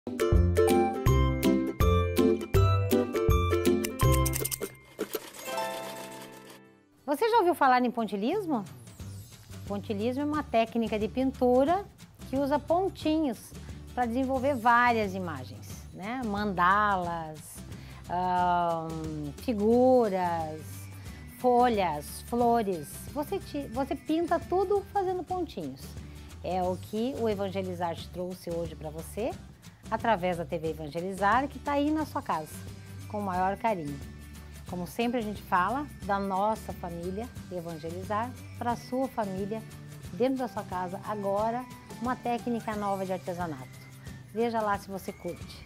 Você já ouviu falar em pontilhismo? Pontilhismo é uma técnica de pintura que usa pontinhos para desenvolver várias imagens, né? Mandalas, figuras, folhas, flores. Você pinta tudo fazendo pontinhos. É o que o Evangelizar trouxe hoje para você, através da TV Evangelizar, que está aí na sua casa, com o maior carinho. Como sempre a gente fala, da nossa família Evangelizar para a sua família, dentro da sua casa, agora, uma técnica nova de artesanato. Veja lá se você curte.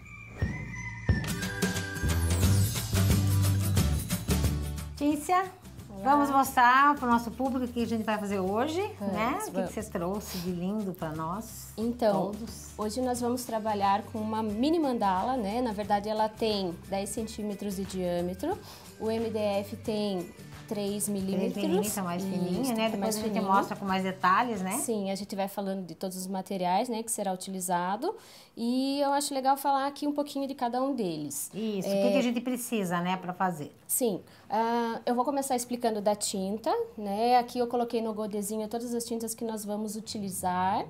Tícia, vamos mostrar para o nosso público o que a gente vai fazer hoje, né? O que você trouxe de lindo para nós, então, todos. Hoje nós vamos trabalhar com uma mini mandala, né? Na verdade, ela tem 10 centímetros de diâmetro. O MDF tem 3 milímetros. 3 milímetros, mais fininha, né? Depois a gente mostra com mais detalhes, né? Sim, a gente vai falando de todos os materiais, né, que será utilizado. E eu acho legal falar aqui um pouquinho de cada um deles. Isso, o que a gente precisa, né, para fazer? Sim, eu vou começar explicando da tinta, né? Aqui eu coloquei no godezinho todas as tintas que nós vamos utilizar.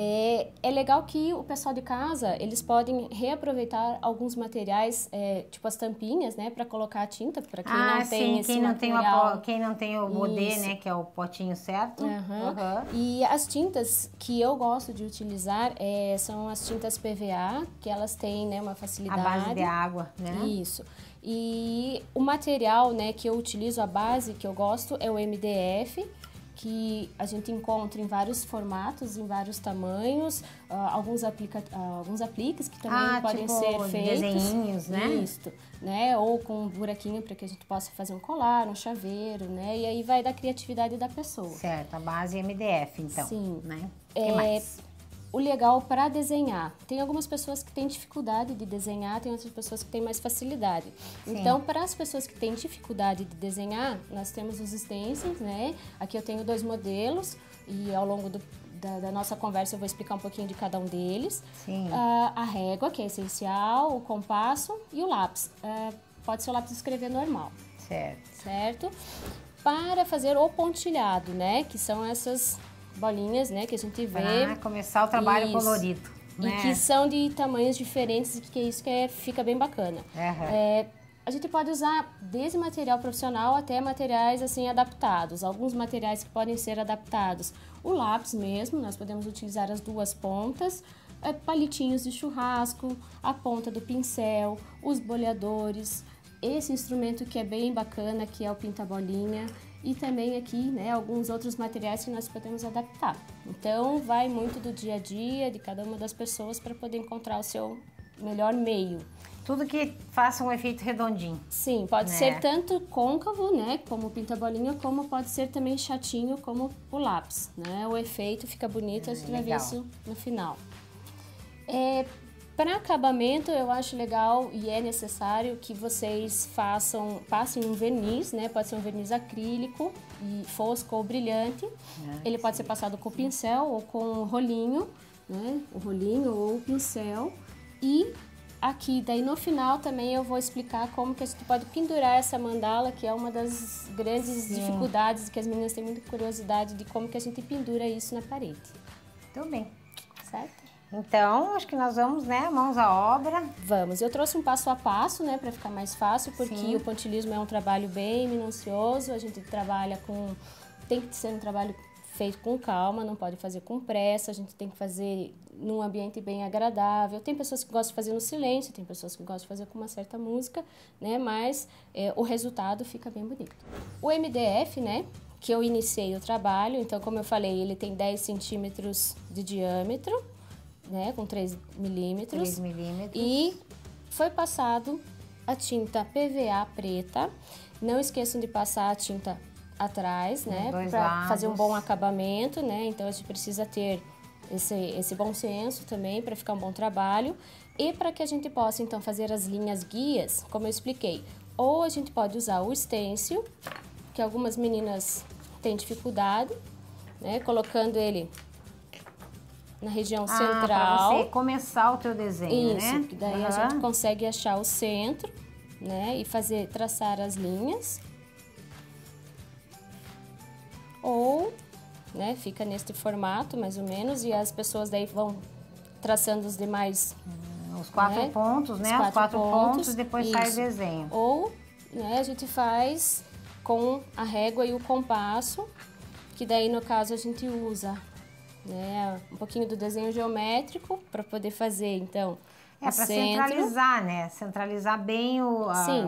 É legal que o pessoal de casa, eles podem reaproveitar alguns materiais, tipo as tampinhas, né, para colocar a tinta, para quem não tem esse material. Quem não tem o modê, né, que é o potinho certo. E as tintas que eu gosto de utilizar são as tintas PVA, que elas têm, né, uma facilidade. A base de água, né? Isso. E o material, né, que eu utilizo, a base que eu gosto é o MDF, que a gente encontra em vários formatos, em vários tamanhos, alguns apliques que também podem tipo ser feitos. Desenhinhos, né? Isso, né? Ou com um buraquinho para que a gente possa fazer um colar, um chaveiro, né? E aí vai da criatividade da pessoa. Certo, a base MDF, então. Sim. Né? O que mais? O legal para desenhar. Tem algumas pessoas que têm dificuldade de desenhar, tem outras pessoas que têm mais facilidade. Sim. Então, para as pessoas que têm dificuldade de desenhar, nós temos os stencils, né? Aqui eu tenho 2 modelos e ao longo da nossa conversa eu vou explicar um pouquinho de cada um deles. Sim. A régua, que é essencial, o compasso e o lápis. Pode ser o lápis de escrever normal. Certo. Certo? Para fazer o pontilhado, né? Que são essas bolinhas, né, que a gente vê. Para começar o trabalho colorido, né? E que são de tamanhos diferentes, que é isso que fica bem bacana. A gente pode usar desde material profissional até materiais assim adaptados. Alguns materiais que podem ser adaptados. O lápis mesmo, nós podemos utilizar as 2 pontas, palitinhos de churrasco, a ponta do pincel, os boleadores, esse instrumento que é bem bacana, que é o pinta-bolinha. E também aqui, né, alguns outros materiais que nós podemos adaptar. Então, vai muito do dia a dia de cada uma das pessoas para poder encontrar o seu melhor meio. Tudo que faça um efeito redondinho. Sim, pode ser tanto côncavo, né, como o pinta-bolinha, como pode ser também chatinho, como o lápis, né? O efeito fica bonito, a gente vai ver isso no final. Para acabamento, eu acho legal e é necessário que vocês passem um verniz, né? Pode ser um verniz acrílico, fosco ou brilhante. Ele pode ser passado com pincel ou com rolinho, né? O rolinho ou o pincel. E aqui, daí no final também eu vou explicar como que a gente pode pendurar essa mandala, que é uma das grandes dificuldades, que as meninas têm muita curiosidade de como que a gente pendura isso na parede. Tudo bem. Certo? Então, acho que nós vamos, né, mãos à obra. Vamos. Eu trouxe um passo a passo, né, para ficar mais fácil, porque o pontilhismo é um trabalho bem minucioso, a gente trabalha tem que ser um trabalho feito com calma, não pode fazer com pressa, a gente tem que fazer num ambiente bem agradável. Tem pessoas que gostam de fazer no silêncio, tem pessoas que gostam de fazer com uma certa música, né, mas o resultado fica bem bonito. O MDF, né, que eu iniciei o trabalho, então, como eu falei, ele tem 10 centímetros de diâmetro, né, com 3 milímetros. 3 milímetros. E foi passado a tinta PVA preta. Não esqueçam de passar a tinta atrás, né, para fazer um bom acabamento, né? Então a gente precisa ter esse bom senso também para ficar um bom trabalho e para que a gente possa então fazer as linhas guias, como eu expliquei. Ou a gente pode usar o stencil, que algumas meninas têm dificuldade, né, colocando ele na região central. Para você começar o teu desenho, isso, né? Que daí a gente consegue achar o centro, né? E traçar as linhas. Ou, né, fica neste formato, mais ou menos, e as pessoas daí vão traçando os demais... Os 4 pontos, né? Os 4 pontos, depois sai o desenho. Ou, né, a gente faz com a régua e o compasso, que daí, no caso, a gente usa, né, um pouquinho do desenho geométrico para poder fazer, então, para centralizar, né? Centralizar bem o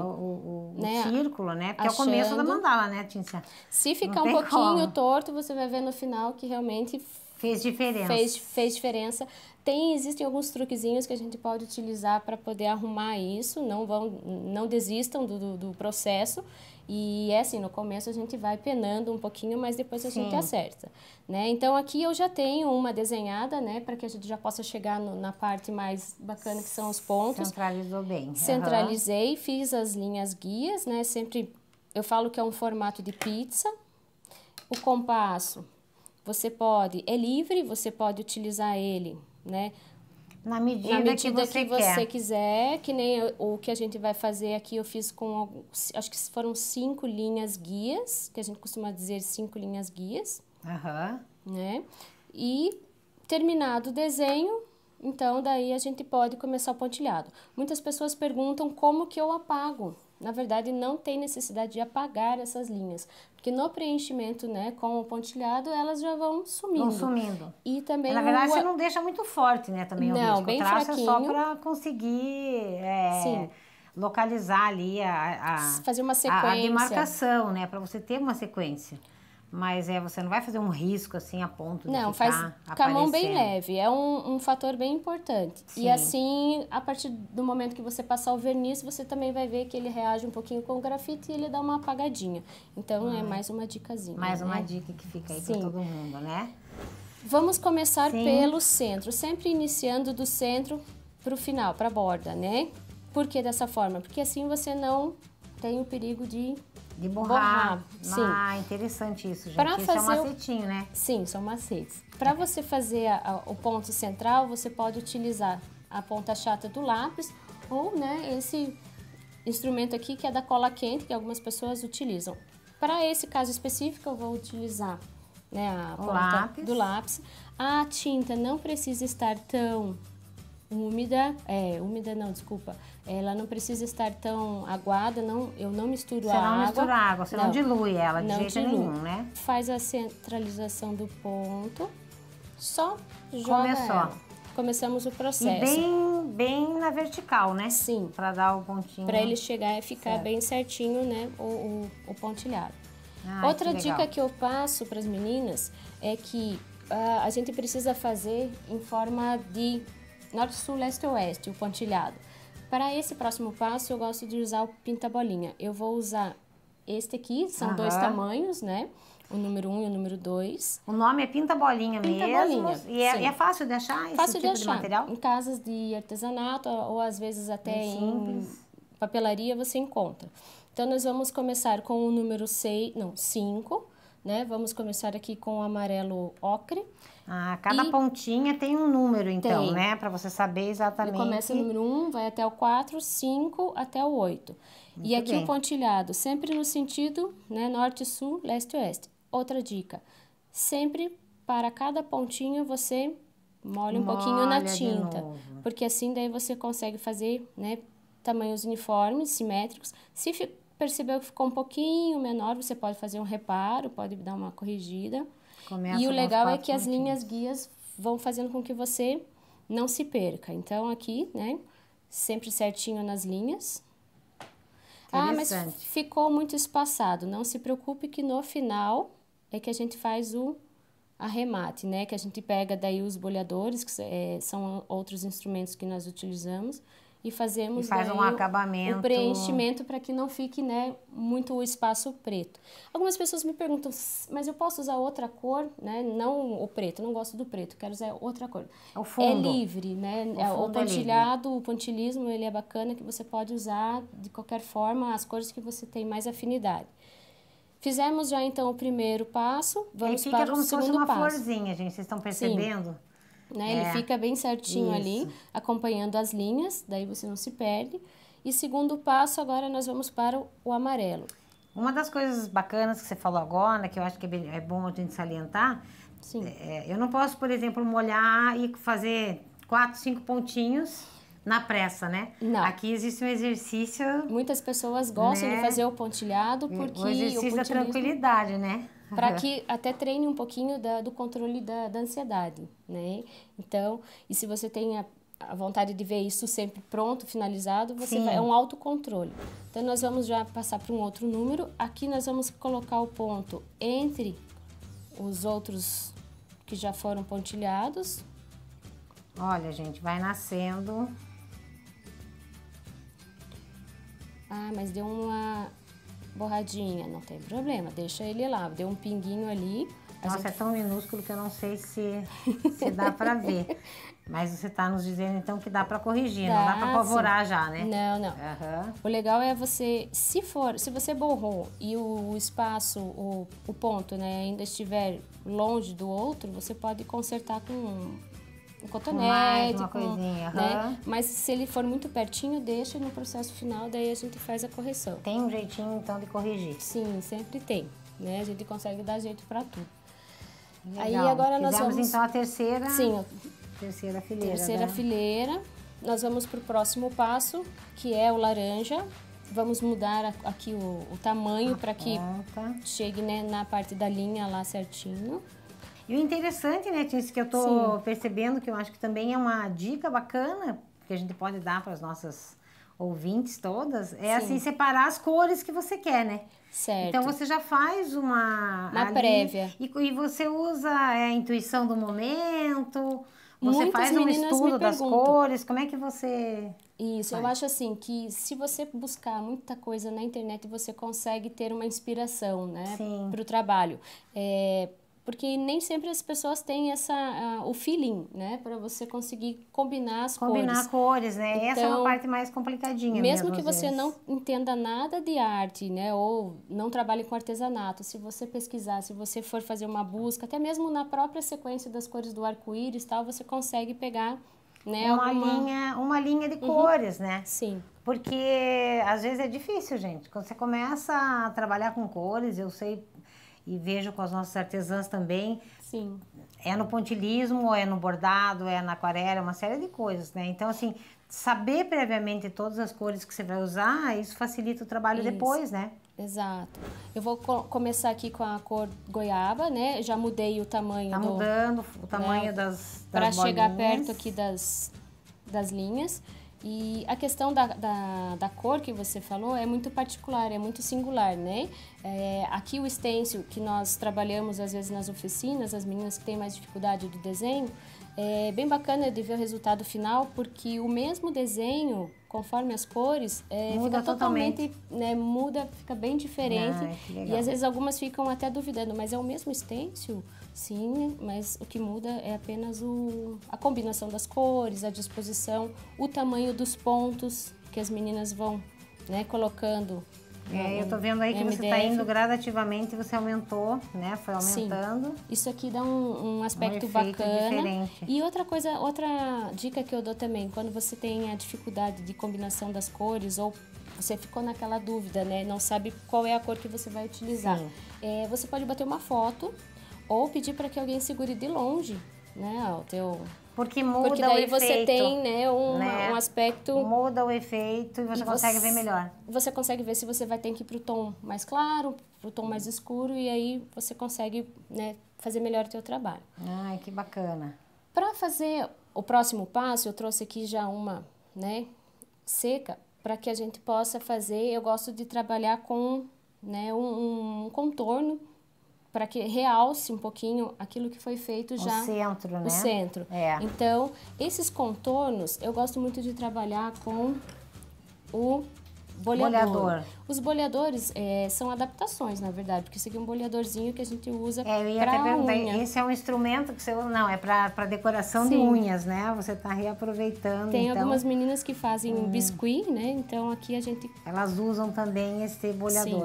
círculo, né? Porque é o começo da mandala, né, Cíntia? Se ficar um pouquinho torto, você vai ver no final que realmente fez diferença. Fez diferença. Existem alguns truquezinhos que a gente pode utilizar para poder arrumar isso, não desistam do processo. E é assim, no começo a gente vai penando um pouquinho, mas depois a gente acerta, né? Então aqui eu já tenho uma desenhada, né, para que a gente já possa chegar na parte mais bacana, que são os pontos. Centralizou bem. Centralizei, fiz as linhas guias, né? Sempre eu falo que é um formato de pizza. O compasso, é livre, você pode utilizar ele, né? Na medida que você quiser, que nem o que a gente vai fazer aqui, eu fiz com, acho que foram 5 linhas guias, que a gente costuma dizer 5 linhas guias, né? E terminado o desenho, então daí a gente pode começar o pontilhado. Muitas pessoas perguntam como que eu apago. Na verdade, não tem necessidade de apagar essas linhas, porque no preenchimento, né, com o pontilhado, elas já vão sumindo. Vão sumindo. E também na verdade, você não deixa muito forte, né, também o risco. Não, bem fraquinho. É só para conseguir localizar ali fazer uma sequência. A demarcação, né, para você ter uma sequência. Mas você não vai fazer um risco assim a ponto de ficar faz com a mão bem leve, é um fator bem importante. Sim. E assim, a partir do momento que você passar o verniz, você também vai ver que ele reage um pouquinho com o grafite e ele dá uma apagadinha. Então, é mais uma dicasinha. Mais uma dica que fica aí para todo mundo, né? Vamos começar pelo centro, sempre iniciando do centro para o final, para a borda, né? Por que dessa forma? Porque assim você não tem o perigo de borrar. Sim. Interessante isso, gente. Isso é um macetinho, né? Sim, são macetes. Para você fazer o ponto central, você pode utilizar a ponta chata do lápis ou, né, esse instrumento aqui que é da cola quente, que algumas pessoas utilizam. Para esse caso específico, eu vou utilizar, né, a ponta do lápis. A tinta não precisa estar tão úmida, ela não precisa estar tão aguada, eu não misturo a água. Você não mistura a água, você não dilui ela de jeito nenhum, né? Faz a centralização do ponto, só joga ela. Começamos o processo. E bem na vertical, né? Sim. Para dar o pontinho. Para ele chegar e ficar bem certinho, né, o pontilhado. Outra dica que eu passo para as meninas é que a gente precisa fazer em forma de norte, sul, leste, oeste, o pontilhado. Para esse próximo passo, eu gosto de usar o pinta-bolinha. Eu vou usar este aqui, são 2 tamanhos, né? O número 1 e o número 2. O nome é pinta-bolinha mesmo. E é fácil de achar esse tipo de material? Em casas de artesanato ou às vezes até em papelaria você encontra. Então, nós vamos começar com o número 5, né? Vamos começar aqui com o amarelo ocre. Cada pontinha tem um número, então, né? Para você saber exatamente. Ele começa o número 1, vai até o 4, 5, até o 8. E aqui o pontilhado, sempre no sentido, né? Norte, sul, leste, oeste. Outra dica, sempre para cada pontinho você molha um pouquinho na tinta. Porque assim daí você consegue fazer, né? Tamanhos uniformes, simétricos. Se percebeu que ficou um pouquinho menor, você pode fazer um reparo, pode dar uma corrigida. E o legal é que as linhas guias vão fazendo com que você não se perca. Então, aqui, né, sempre certinho nas linhas. Mas ficou muito espaçado. Não se preocupe que no final é que a gente faz o arremate, né? Que a gente pega daí os bolhadores, que são outros instrumentos que nós utilizamos, e fazemos um acabamento, o preenchimento para que não fique, né, muito o espaço preto. Algumas pessoas me perguntam, mas eu posso usar outra cor, né? Não o preto, eu não gosto do preto, quero usar outra cor. O fundo. É livre, né? O pontilhado, o pontilismo, ele é bacana, que você pode usar de qualquer forma as cores que você tem mais afinidade. Fizemos já então o primeiro passo, vamos para o segundo passo. Fica como se fosse uma florzinha, gente, vocês estão percebendo? Sim. né? Ele fica bem certinho ali, acompanhando as linhas, daí você não se perde. E segundo passo, agora nós vamos para o amarelo. Uma das coisas bacanas que você falou agora, que eu acho que é bom a gente salientar, eu não posso, por exemplo, molhar e fazer 4, 5 pontinhos na pressa, né? Não. Aqui existe um exercício... Muitas pessoas gostam de fazer o pontilhado porque... O exercício da tranquilidade, né? Para que até treine um pouquinho do controle da ansiedade, né? Então, e se você tem a vontade de ver isso sempre pronto, finalizado, é um autocontrole. Então, nós vamos já passar para um outro número. Aqui nós vamos colocar o ponto entre os outros que já foram pontilhados. Olha, gente, vai nascendo. Ah, mas deu uma borradinha. Não tem problema, deixa ele lá. Deu um pinguinho ali. Nossa, é tão minúsculo que eu não sei se dá para ver. Mas você está nos dizendo, então, que dá para corrigir, não dá para apavorar já, né? Não, não. O legal é você, se você borrou e o espaço, o ponto, né, ainda estiver longe do outro, você pode consertar com um cotonete, uma coisinha, né? Mas se ele for muito pertinho, deixa no processo final, daí a gente faz a correção. Tem um jeitinho, então, de corrigir? Sim, sempre tem, né? A gente consegue dar jeito para tudo. Legal. Aí agora nós vamos... então, a terceira... Sim, terceira fileira, terceira fileira. Nós vamos para o próximo passo, que é o laranja. Vamos mudar aqui o tamanho para que chegue, né, na parte da linha lá certinho. E o interessante, né, Tícia, que eu tô percebendo, que eu acho que também é uma dica bacana, que a gente pode dar para as nossas ouvintes todas, é assim, separar as cores que você quer, né? Certo. Então você já faz uma prévia. E você usa a intuição do momento, você Muitas faz um estudo das cores, como é que você... Isso, eu acho assim, que se você buscar muita coisa na internet, você consegue ter uma inspiração, né, para o trabalho. Porque nem sempre as pessoas têm o feeling, né? Para você conseguir combinar as cores. Combinar cores, né? Então, essa é uma parte mais complicadinha mesmo que você não entenda nada de arte, né? Ou não trabalhe com artesanato, se você pesquisar, se você for fazer uma busca, até mesmo na própria sequência das cores do arco-íris, tal, você consegue pegar, né? Uma linha de cores, né? Sim. Porque às vezes é difícil, gente. Quando você começa a trabalhar com cores, eu sei... E vejo com as nossas artesãs também. Sim. É no pontilhismo, é no bordado, é na aquarela, é uma série de coisas, né? Então, assim, saber previamente todas as cores que você vai usar, isso facilita o trabalho depois, né? Exato. Eu vou começar aqui com a cor goiaba, né? Já mudei o tamanho. Tá mudando o tamanho das para chegar perto aqui das linhas. E a questão da cor que você falou é muito particular, é muito singular, né? Aqui o stencil que nós trabalhamos às vezes nas oficinas, as meninas que têm mais dificuldade do desenho, é bem bacana de ver o resultado final, porque o mesmo desenho, conforme as cores, muda fica totalmente, né, muda, fica bem diferente. E às vezes algumas ficam até duvidando, mas é o mesmo stencil? Sim, mas o que muda é apenas a combinação das cores, a disposição, o tamanho dos pontos que as meninas vão, né, colocando. Eu tô vendo aí que você está indo gradativamente, você aumentou, né? Foi aumentando. Sim. Isso aqui dá um aspecto bacana. Diferente. E outra dica que eu dou também, quando você tem a dificuldade de combinação das cores ou você ficou naquela dúvida, né? Não sabe qual é a cor que você vai utilizar. Você pode bater uma foto ou pedir para que alguém segure de longe, né? Porque muda Porque daí o você efeito, tem, né, um aspecto... Muda o efeito e você consegue ver melhor. Você consegue ver se você vai ter que ir para o tom mais claro, para o tom mais escuro, e aí você consegue, né, fazer melhor o teu trabalho. Ai, que bacana. Para fazer o próximo passo, eu trouxe aqui já uma, né, seca, para que a gente possa fazer... Eu gosto de trabalhar com, né, um contorno, para que realce um pouquinho aquilo que foi feito já. O centro, né? O centro. Então, esses contornos, eu gosto muito de trabalhar com o boleador. Os boleadores são adaptações, na verdade, porque esse aqui é um boleadorzinho que a gente usa para unha. Esse é um instrumento que você usa, não, é para decoração de unhas, né? Você está reaproveitando. Tem algumas meninas que fazem biscuit, né? Então aqui a gente... Elas usam também esse boleador.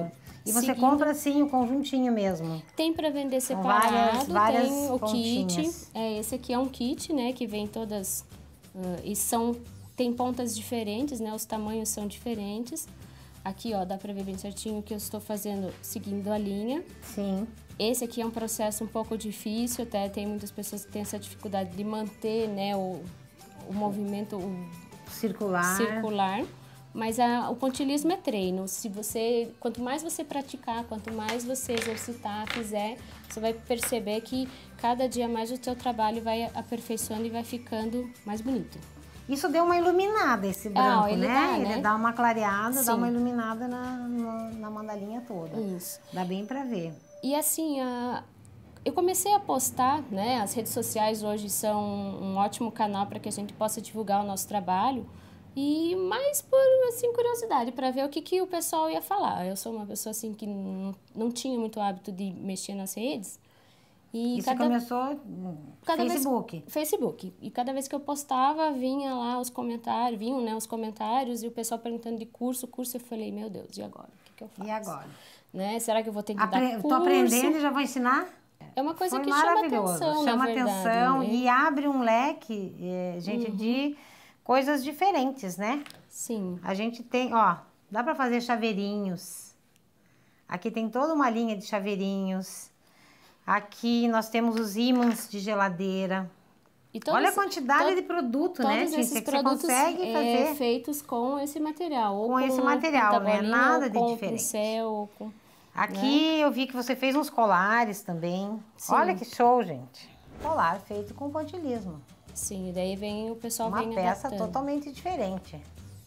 E você compra, assim, o conjuntinho mesmo? Tem para vender separado, várias tem o pontinhas. kit. Esse aqui é um kit, né, que vem todas... tem pontas diferentes, né, os tamanhos são diferentes. Aqui, ó, dá pra ver bem certinho que eu estou fazendo seguindo a linha. Sim. Esse aqui é um processo um pouco difícil, até tem muitas pessoas que têm essa dificuldade de manter, né, o movimento circular. Mas o pontilhismo é treino. Quanto mais você praticar, quanto mais você exercitar, fizer, você vai perceber que cada dia mais o seu trabalho vai aperfeiçoando e vai ficando mais bonito. Isso deu uma iluminada, esse branco, né? Ele dá uma clareada, dá uma iluminada na mandalinha toda. Isso. Dá bem pra ver. E assim, eu comecei a postar, né? As redes sociais hoje são um ótimo canal para que a gente possa divulgar o nosso trabalho. E mais por, assim, curiosidade, para ver o que o pessoal ia falar. Eu sou uma pessoa, assim, que não tinha muito hábito de mexer nas redes. E você começou no Facebook? Facebook. E cada vez que eu postava, vinha lá os comentários, os comentários e o pessoal perguntando de curso. Eu falei, meu Deus, e agora? O que eu faço? E agora? Né? Será que eu vou ter que dar curso? Tô aprendendo e já vou ensinar? É uma coisa que chama atenção, chama na verdade, atenção, né? E abre um leque, gente, de coisas diferentes, né? Sim. A gente tem, ó, dá pra fazer chaveirinhos. Aqui tem toda uma linha de chaveirinhos. Aqui nós temos os ímãs de geladeira. Olha a quantidade de produto, né, Tícia? Esses produtos você consegue fazer feitos com esse material. Ou com esse material, né? Nada de diferente. Pincel, aqui eu vi que você fez uns colares também. Sim. Olha que show, gente. Colar feito com pontilhismo. Sim, daí vem o pessoal uma peça adaptando. Totalmente diferente.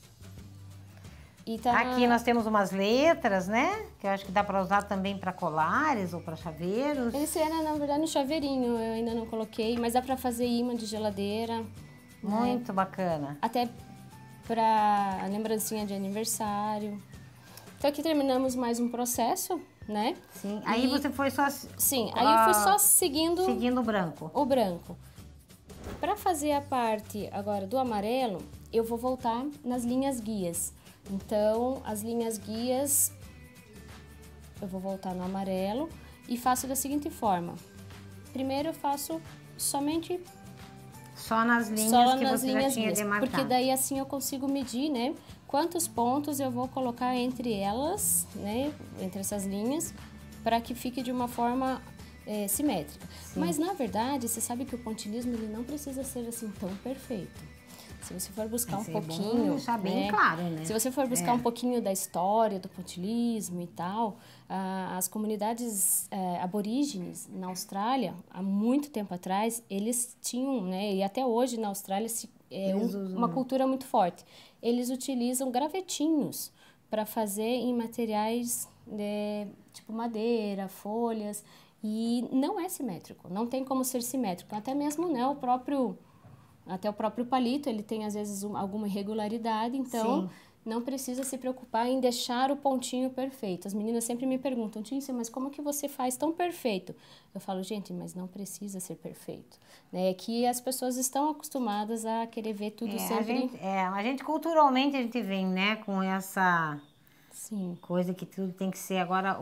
E tá... Aqui nós temos umas letras, né? Que eu acho que dá para usar também para colares ou para chaveiros. Esse era, na verdade, um chaveirinho. Eu ainda não coloquei, mas dá para fazer imã de geladeira. Muito bacana. Até para lembrancinha de aniversário. Então aqui terminamos mais um processo, né? Sim. Aí você foi só... Sim, aí eu fui só seguindo o branco. O branco. Para fazer a parte agora do amarelo, eu vou voltar nas linhas guias. Então, as linhas guias, eu vou voltar no amarelo e faço da seguinte forma. Primeiro eu faço somente... Só nas linhas que você já tinha demarcado. Porque daí assim eu consigo medir, né? Quantos pontos eu vou colocar entre elas, né? Entre essas linhas, para que fique de uma forma simétrica. Sim. Mas, na verdade, você sabe que o pontilhismo ele não precisa ser assim tão perfeito. Se você for buscar um pouquinho... Bom deixar bem claro, né? Se você for buscar um pouquinho da história do pontilhismo e tal, as comunidades aborígenes na Austrália, há muito tempo atrás, eles tinham, né? E até hoje na Austrália uma cultura muito forte. Eles utilizam gravetinhos para fazer em materiais tipo madeira, folhas, e não é simétrico, não tem como ser simétrico. Até mesmo, né, o próprio palito, ele tem às vezes alguma irregularidade, então sim, não precisa se preocupar em deixar o pontinho perfeito. As meninas sempre me perguntam, Tícia, mas como que você faz tão perfeito? Eu falo, gente, mas não precisa ser perfeito. É que as pessoas estão acostumadas a querer ver tudo sempre... A gente culturalmente a gente vem, né, com essa... Sim. Coisa que tudo tem que ser agora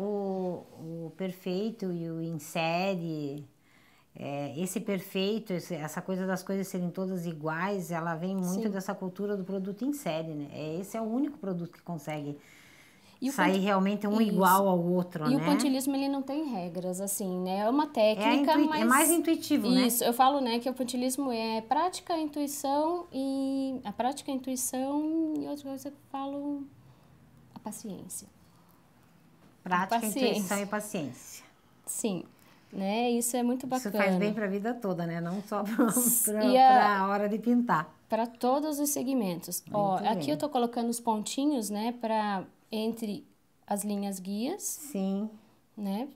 o perfeito e o em série. Esse perfeito, essa coisa das coisas serem todas iguais, ela vem muito sim, dessa cultura do produto em série, né? Esse é o único produto que consegue sair realmente um igual ao outro, né? E o pontilhismo, ele não tem regras, assim, né? É uma técnica, mas... É mais intuitivo, né? Isso, eu falo, né, que o pontilhismo é prática, intuição e... A prática, a intuição e outra coisa que eu falo... A paciência. Prática, intuição e paciência. Sim. Né? Isso é muito bacana. Isso faz bem para a vida toda, né? Não só para a hora de pintar. Para todos os segmentos. Ó, aqui eu tô colocando os pontinhos, né? Entre as linhas guias. Sim. Né?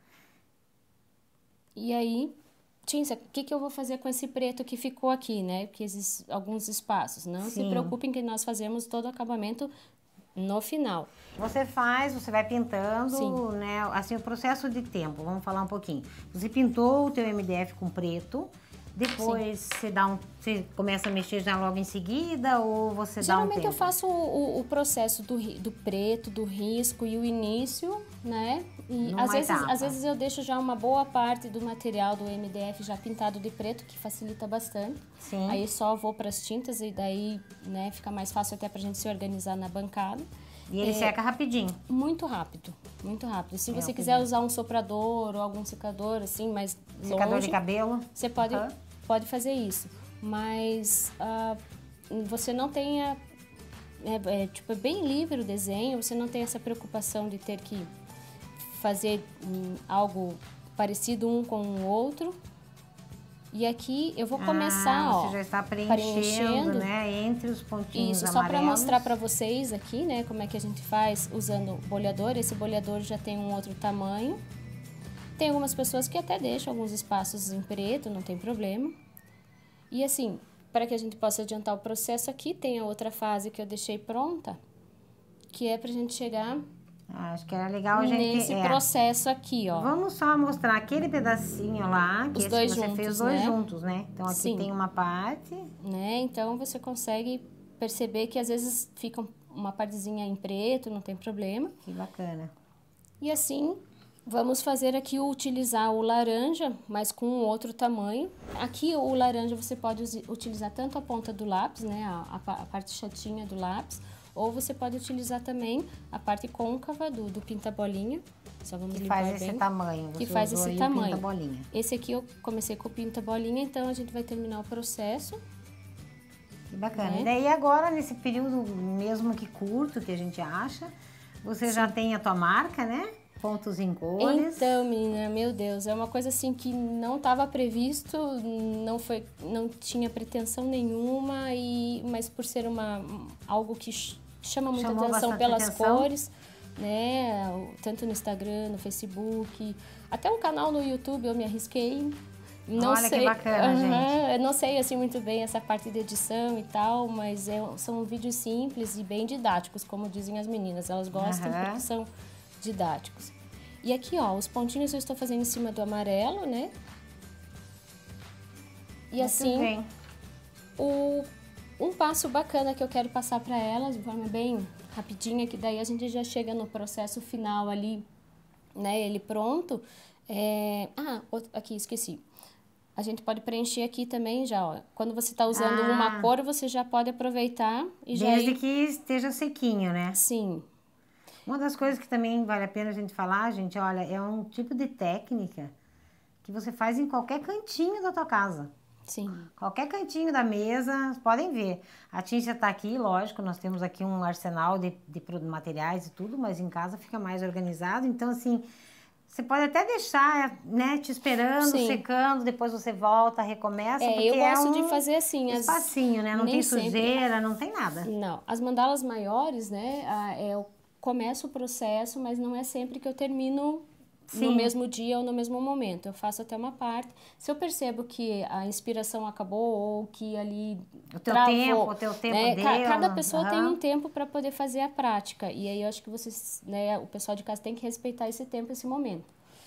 E aí, Tícia, o que eu vou fazer com esse preto que ficou aqui, né? Porque existem alguns espaços. Não sim, se preocupem que nós fazemos todo o acabamento no final. Você vai pintando, sim, né? Assim, o processo de tempo, vamos falar um pouquinho. Você pintou o teu MDF com preto, depois você começa a mexer já logo em seguida ou você dá um tempo? Geralmente eu faço o processo do preto, do risco e o início né? E às vezes eu deixo já uma boa parte do material do MDF já pintado de preto, que facilita bastante. Sim. Aí só vou para as tintas e daí, né, fica mais fácil até pra gente se organizar na bancada. E ele seca rapidinho? Muito rápido, muito rápido. Se você quiser usar um soprador ou algum secador, assim, mais longe... Secador de cabelo? Você pode fazer isso. Mas você não tenha... tipo, é bem livre o desenho, você não tem essa preocupação de ter que fazer algo parecido um com o outro. E aqui eu vou começar, ó, você já está preenchendo, né, entre os pontinhos amarelos. Isso, só para mostrar para vocês aqui, né, como é que a gente faz usando bolhador. Esse bolhador já tem um outro tamanho. Tem algumas pessoas que até deixam alguns espaços em preto, não tem problema. E assim, para que a gente possa adiantar o processo aqui, tem a outra fase que eu deixei pronta, que é pra gente chegar... Acho que era legal a gente... Nesse processo aqui, ó. Vamos só mostrar aquele pedacinho lá, que você fez os dois juntos, né? Então aqui Sim. tem uma parte... Né? Então você consegue perceber que às vezes fica uma partezinha em preto, não tem problema. Que bacana. E assim... Vamos fazer aqui utilizar o laranja, mas com um outro tamanho. Aqui o laranja você pode utilizar tanto a ponta do lápis, né, a parte chatinha do lápis, ou você pode utilizar também a parte côncava do pinta-bolinha. Só vamos limpar bem. Que faz esse tamanho. Que faz esse tamanho. Esse aqui eu comecei com o pinta-bolinha, então a gente vai terminar o processo. Que bacana. Né? E daí agora, nesse período mesmo que curto que a gente acha, você já tem a tua marca, né? Pontos em cores. Então, menina, meu Deus, é uma coisa assim que não estava previsto, não tinha pretensão nenhuma, mas por ser algo que chama muita atenção pelas cores, né? Tanto no Instagram, no Facebook, até um canal no YouTube eu me arrisquei. Não Olha sei, que bacana, gente. Eu não sei assim muito bem essa parte de edição e tal, mas são vídeos simples e bem didáticos, como dizem as meninas. Elas gostam porque são didáticos. E aqui, ó, os pontinhos eu estou fazendo em cima do amarelo, né? E assim, um passo bacana que eu quero passar para elas, de forma bem rapidinha, que daí a gente já chega no processo final ali, né? Ele pronto. Aqui, esqueci. A gente pode preencher aqui também já, ó. Quando você está usando uma cor, você já pode aproveitar e Desde que esteja sequinho, né? Sim. Uma das coisas que também vale a pena a gente falar, gente, olha, é um tipo de técnica que você faz em qualquer cantinho da tua casa. Sim. Qualquer cantinho da mesa, podem ver. A Tícia tá aqui, lógico, nós temos aqui um arsenal de materiais e tudo, mas em casa fica mais organizado. Então, assim, você pode até deixar, né, te esperando, secando, depois você volta, recomeça. Eu gosto de fazer assim. Espacinho, né? Não tem sujeira, não tem nada. Não. As mandalas maiores, né, eu começo o processo, mas não é sempre que eu termino no mesmo dia ou no mesmo momento. Eu faço até uma parte. Se eu percebo que a inspiração acabou ou que ali o teu tempo né, deu. Cada pessoa tem um tempo para poder fazer a prática. E aí eu acho que vocês, né, o pessoal de casa tem que respeitar esse tempo, esse momento.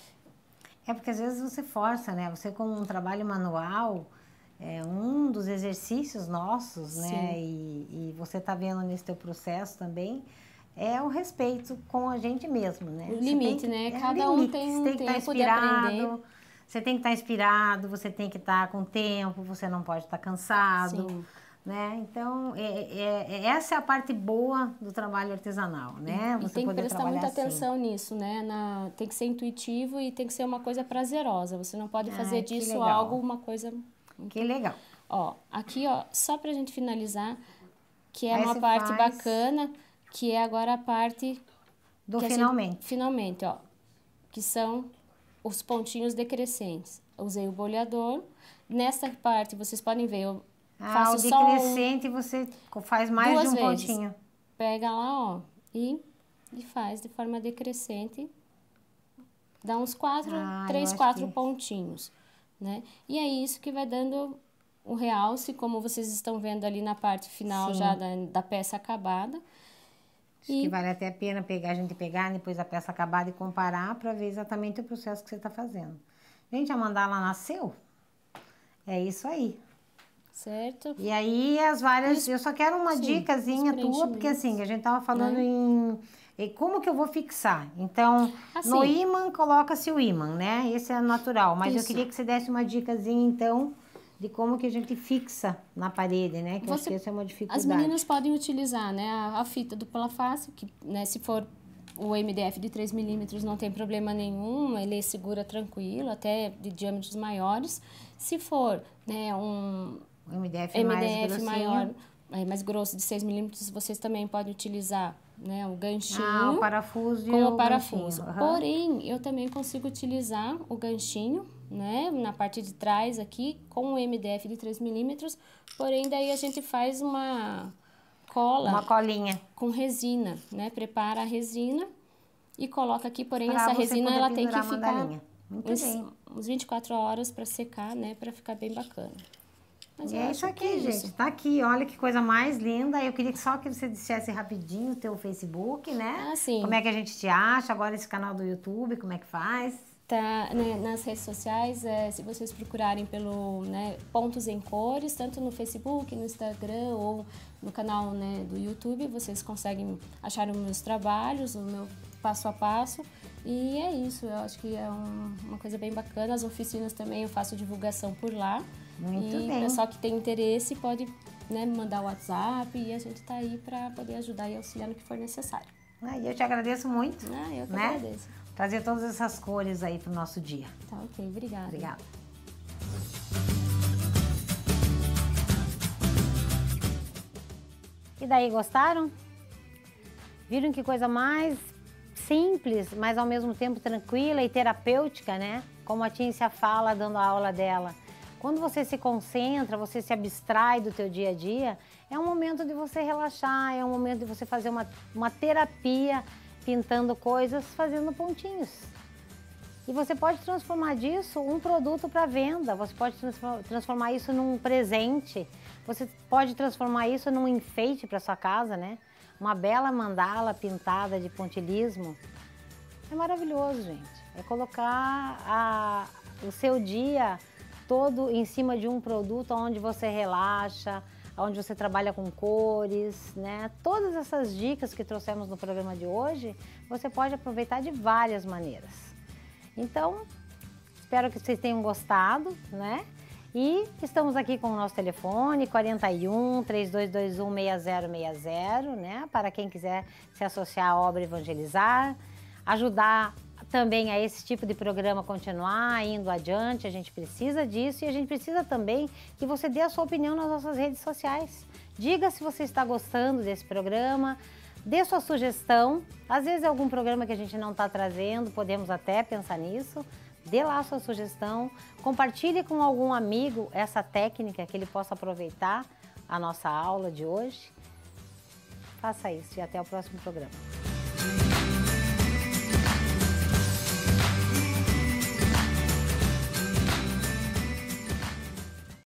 É porque às vezes você força, né? Você com um trabalho manual, é um dos exercícios nossos, né? E você tá vendo nesse teu processo também, é o respeito com a gente mesmo, né? O limite, né? Cada um tem um tempo de aprender. Você tem que estar inspirado, você tem que estar com tempo, você não pode estar cansado, né? Então, essa é a parte boa do trabalho artesanal, né? Você tem que prestar muita atenção nisso, né? Tem que ser intuitivo e tem que ser uma coisa prazerosa. Você não pode fazer disso uma coisa... Que legal. Ó, aqui, ó, só pra gente finalizar, que é uma parte bacana... Que é agora a parte... Do finalmente. Finalmente, ó. Que são os pontinhos decrescentes. Eu usei o bolhador. Nessa parte, vocês podem ver, eu faço só decrescente você faz mais de um pontinho. Pega lá, ó, e faz de forma decrescente. Dá uns 3, 4 pontinhos, né? E é isso que vai dando o realce, como vocês estão vendo ali na parte final já da peça acabada. Acho que vale até a pena a gente pegar depois a peça acabada e comparar para ver exatamente o processo que você está fazendo. Gente, a mandala nasceu. É isso aí. Certo. E aí as várias... Eu só quero uma dicasinha tua, porque assim, a gente tava falando em E como que eu vou fixar? Então, assim, no ímã, coloca-se o ímã, né? Esse é natural. Mas eu queria que você desse uma dicasinha, então, de como que a gente fixa na parede, né? Que eu acho que essa é uma dificuldade. As meninas podem utilizar, né, a fita dupla face, que, né, se for o MDF de 3 milímetros não tem problema nenhum, ele segura tranquilo, até de diâmetros maiores. Se for, né, um MDF maior, mais grosso, de 6 milímetros, vocês também podem utilizar, né, o ganchinho o parafuso com o parafuso. Porém, eu também consigo utilizar o ganchinho, né, na parte de trás aqui, com o MDF de 3 milímetros, porém daí a gente faz uma colinha com resina, né, prepara a resina e coloca aqui, porém essa resina ela tem que ficar uns 24 horas para secar, né, para ficar bem bacana. Mas é isso aqui, gente. Tá aqui, olha que coisa mais linda. Eu queria só que você dissesse rapidinho o teu Facebook, né? Sim. Como é que a gente te acha? Agora esse canal do YouTube, como é que faz? Tá, né, nas redes sociais, se vocês procurarem pelo, né, Pontos em Cores, tanto no Facebook, no Instagram ou no canal, né, do YouTube, vocês conseguem achar os meus trabalhos, o meu passo a passo. E é isso, eu acho que é uma coisa bem bacana. As oficinas também eu faço divulgação por lá. Muito bem. O pessoal que tem interesse pode, né, me mandar o WhatsApp e a gente está aí para poder ajudar e auxiliar no que for necessário. E eu te agradeço muito. Eu que agradeço. Trazer todas essas cores aí para o nosso dia. Tá, ok. Obrigada. Obrigada. E daí, gostaram? Viram que coisa mais simples, mas ao mesmo tempo tranquila e terapêutica, né? Como a Tíncia fala dando a aula dela. Quando você se concentra, você se abstrai do teu dia a dia, é um momento de você relaxar, é um momento de você fazer uma terapia, pintando coisas, fazendo pontinhos. E você pode transformar disso um produto para venda, você pode transformar isso num presente, você pode transformar isso num enfeite para sua casa, né? Uma bela mandala pintada de pontilhismo. É maravilhoso, gente. É colocar o seu dia todo em cima de um produto onde você relaxa, onde você trabalha com cores, né? Todas essas dicas que trouxemos no programa de hoje, você pode aproveitar de várias maneiras. Então, espero que vocês tenham gostado, né? E estamos aqui com o nosso telefone, 41 3221 6060, né? Para quem quiser se associar à obra Evangelizar, ajudar também a esse tipo de programa continuar indo adiante, a gente precisa disso e a gente precisa também que você dê a sua opinião nas nossas redes sociais. Diga se você está gostando desse programa, dê sua sugestão, às vezes é algum programa que a gente não está trazendo, podemos até pensar nisso, dê lá a sua sugestão, compartilhe com algum amigo essa técnica que ele possa aproveitar a nossa aula de hoje. Faça isso e até o próximo programa.